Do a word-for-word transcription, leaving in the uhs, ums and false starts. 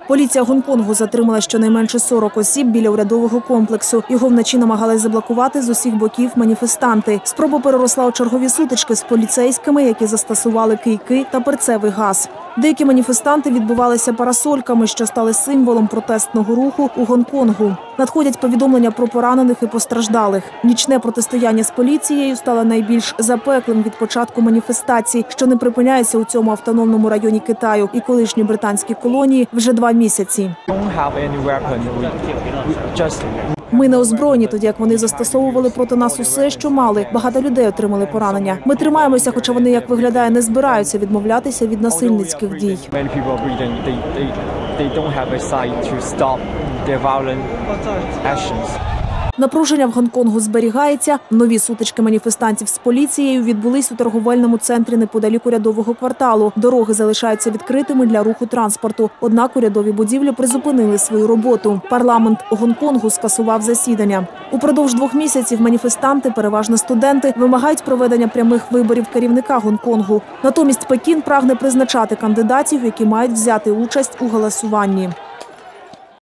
Поліція Гонконгу затримала щонайменше сорок осіб біля урядового комплексу. Його вночі намагались заблокувати з усіх боків маніфестанти. Спроба переросла у чергові сутички з поліцейськими, які застосували кийки та перцевий газ. Деякі маніфестанти відбувалися парасольками, що стали символом протестного руху у Гонконгу. Надходять повідомлення про поранених і постраждалих. Нічне протистояння з поліцією стало найбільш запеклим від початку маніфестацій, що не припиняється у цьому автономному районі Китаю і колишній британській колонії вже два місяці. Ми не озброєні, тоді як вони застосовували проти нас усе, що мали. Багато людей отримали поранення. Ми тримаємося, хоча вони, як виглядає, не збираються відмовлятися від насильницьких дій. Напруження в Гонконгу зберігається. Нові сутички маніфестантів з поліцією відбулись у торговельному центрі неподалік урядового кварталу. Дороги залишаються відкритими для руху транспорту. Однак урядові будівлі призупинили свою роботу. Парламент Гонконгу скасував засідання. Упродовж двох місяців маніфестанти, переважно студенти, вимагають проведення прямих виборів керівника Гонконгу. Натомість Пекін прагне призначати кандидатів, які мають взяти участь у голосуванні.